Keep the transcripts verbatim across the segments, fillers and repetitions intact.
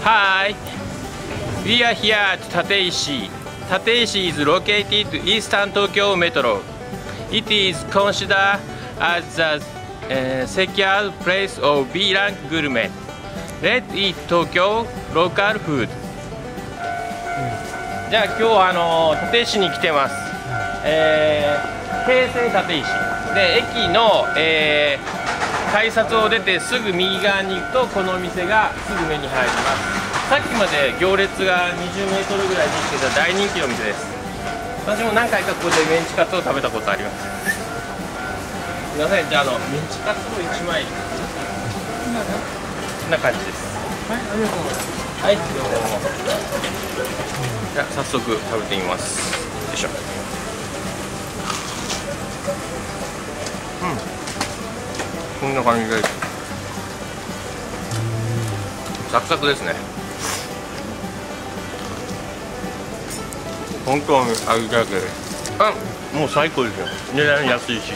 Hi, we are here at Tateishi. Tateishi is located eastern Tokyo Metro. It is considered as the uh, secure place of B-rank gourmet. Let's eat Tokyo local food. じゃあ今日はあの立石に来てます。えー、京成立石で駅の、えー、改札を出てすぐ右側に行くとこのお店がすぐ目に入ります。さっきまで行列がにじゅうメートルぐらいできてた大人気の店です。私も何回かここでメンチカツを食べたことあります。すみません、じゃあ、あのメンチカツをいちまいこんな感じです。はい、ありがとうございます。はい、どうも。じゃあ早速食べてみます。よいしょ。うん、こんな感じでサクサクですね。本当に味だけで、あ、もう最高ですよ。値段安いし。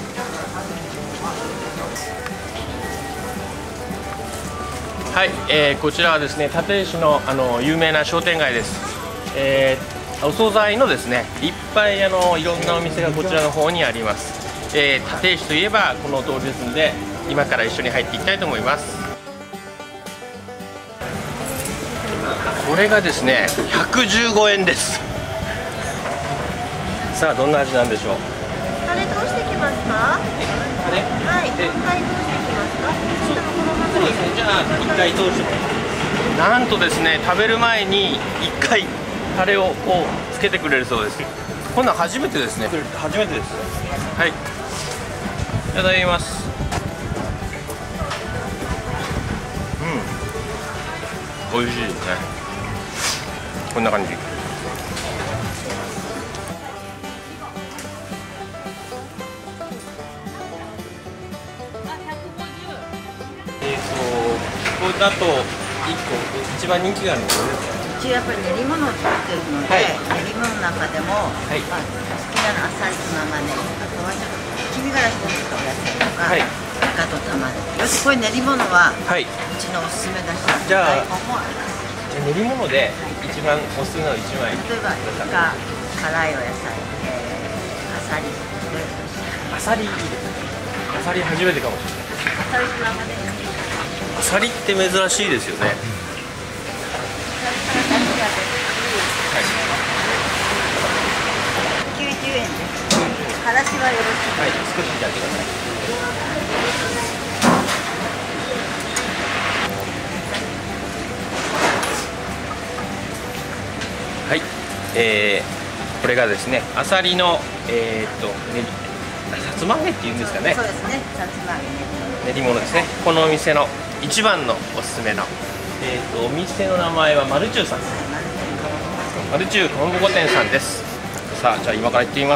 はい、えー、こちらはですね、立石のあの有名な商店街です。えー、お惣菜のですね、いっぱいあのいろんなお店がこちらの方にあります。えー、立石といえばこの通りですので、今から一緒に入っていきたいと思います。これがですね、ひゃくじゅうごえんです。さあ、どんな味なんでしょう。 タレ通してきますか。 タレ、 はい、一回通してきますか。 そうですね、じゃあ一回通してなんとですね、食べる前に一回タレをこうつけてくれるそうです。こんなん初めてですね。初めてです。はい、いただきます。うん、美味しいですね。こんな感じ。えっと、ここだといっこ一番人気があるのはうちやっぱり練り物を作ってるので、はい、練り物の中でも、はい、まあ、好きなのあっさりと生ね、あとはきび辛子とお野菜とか、はい、イカと玉ねぎ。よし、これ練り物は、はい、うちのおすすめだし、 じゃあ練り物で一番おすすめのいちまい。 例えばイカ、辛いお野菜、えー、あさり、 あさり、あさり初めてかもしれない。 あさりと生ねぎ。 あさりって珍しいですよね。 きゅうじゅうえんです。からしはよろしい。 はい、少しじゃあください。はい、えー、これがですね、あさりのえー、っとね、さつま揚げっていうんですかね。 そうですね、さつま揚げ練り物ですね。このお店の一番のおすすめの、えー、とお店の名前はマルチューさんです。マルチューかまぼこ店さんです。さあ、じゃあ今から行ってみます。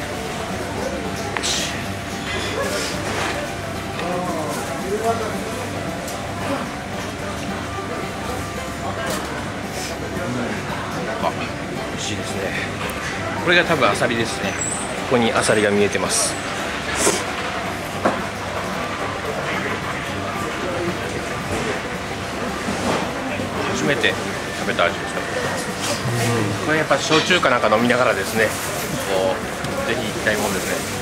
あ、美味しいですね。これが多分アサリですね。ここにアサリが見えてます。初めて食べた味です。うん、これやっぱ焼酎かなんか飲みながらですね、こうぜひ行きたいもんですね。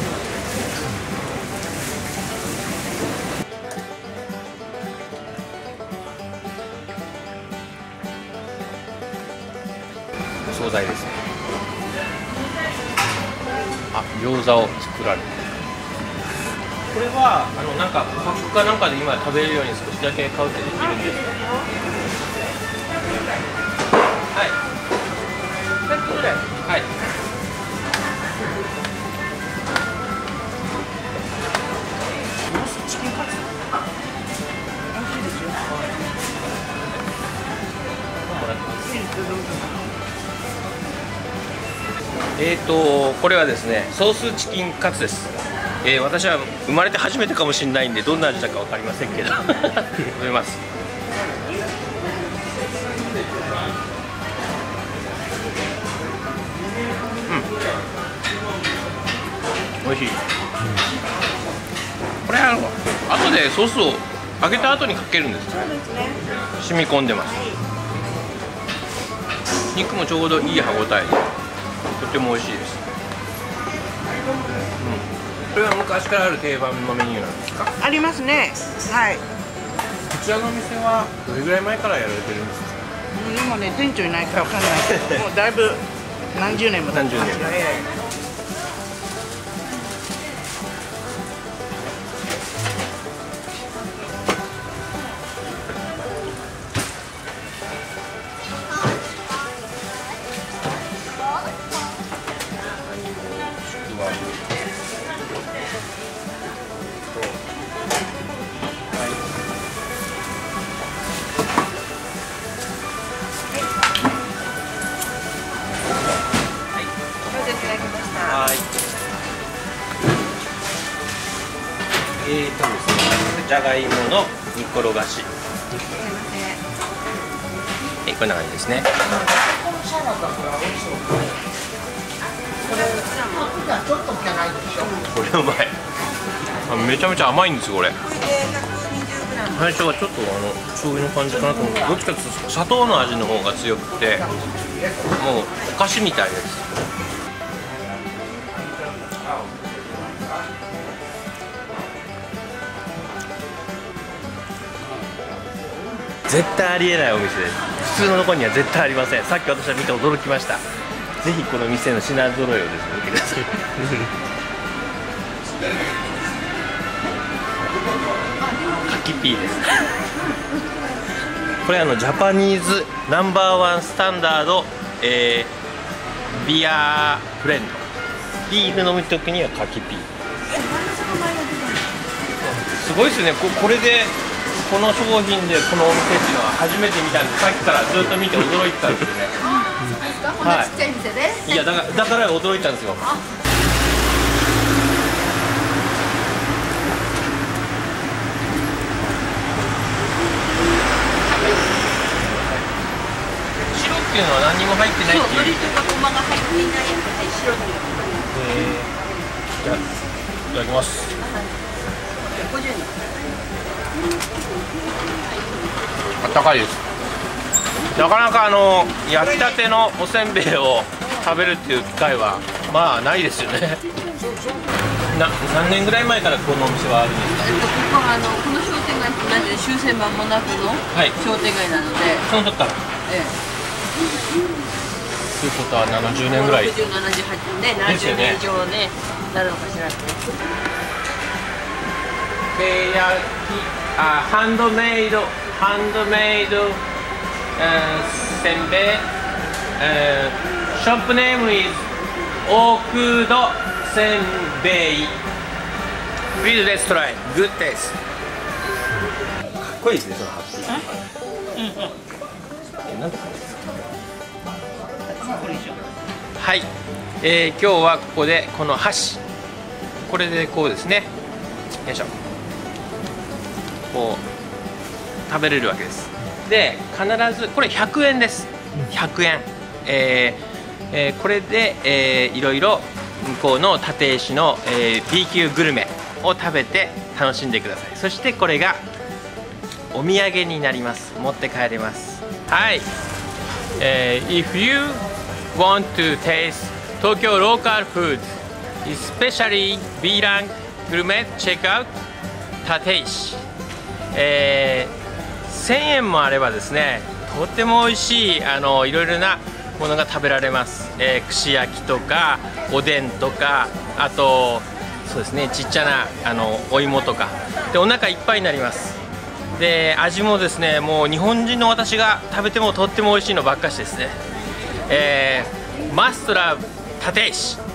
お惣菜ですね。あ、餃子を作られる。これはあのなんかパックかなんかで今食べれるように少しだけ買うってできるんですか。はい。ふたつぐらい。はい。チキンカツ。美味しいですよ。えーとこれはですね、ソースチキンカツです。えー、私は生まれて初めてかもしれないんでどんな味だか分かりませんけど食べます。うん、美味しい。これあの後でソースを揚げた後にかけるんですか？ そうですね。 染み込んでます。肉もちょうどいい歯ごたえでとても美味しいです。うん、これは昔からある定番のメニューなんですか？ ありますね。はい。 こちらのお店はどれぐらい前からやられてるんですか？ 今ね、店長いないからわかんないけど、もうだいぶ何十年も経ってますよ。ええ、 はい。えーとですね、じゃがいもの煮転がし。え、こんな感じですね。これうまい。あ、めちゃめちゃ甘いんですよこれ。最初はちょっとあの醤油の感じかなと思って、どっちかというと砂糖の味の方が強くて、もうお菓子みたいです。絶対ありえないお店です。普通のところには絶対ありません。さっき私は見て驚きました。ぜひこの店の品揃えをですね見てください。柿ピーです。これあのジャパニーズナンバーワンスタンダード、えー、ビアフレンド。ビール飲む時には柿ピー。すごいですね。ここれでこの商品でこのお店っていうのは初めて見たんで、さっきからずっと見て驚いてたんですよね。 こんなちっちゃい店で、 いやだからだから驚いたんですよ。白っていうのは何にも入ってないっていう。 そう、海苔とかごまが入っていないやつで白っていう。 じゃあいただきます。 ごじゅうえん。 あったかいです。なかなかあの焼きたてのおせんべいを食べるっていう機会はまあないですよね。な何年ぐらい前からこのお店はあるんですか？ えっとここはあのこの商店街と同じで終戦間もなくの商店街なので、 その時から。 ええ。 ということはななじゅうねんぐらい。 ろくじゅう、ななじゅうはちね、ななじゅうねん以上ねなるのかしらって。 で焼きあハンドメイドハンドメイド、せんべい、ショップネーム is 大久戸せんべい Please let's try good taste。 かっこいいですねそのハッピー。え、なんて書いてますか？はい、えー、今日はここでこの箸、これでこうですね、よいしょ、こう食べれるわけです。で必ずこれひゃくえんです。ひゃくえん、えーえー、これで、えー、いろいろ向こうの立石の、えー、B 級グルメを食べて楽しんでください。そしてこれがお土産になります。持って帰れます。はい、えー、If you want to taste Tokyo local food especially B ラングルメ check out 立石。えーせんえんもあればですね、とっても美味しいあのいろいろなものが食べられます。えー、串焼きとかおでんとか、あとそうですね、ちっちゃなあのお芋とかでお腹いっぱいになります。で味もですね、もう日本人の私が食べてもとっても美味しいのばっかしですね。えー、マストラブ立石。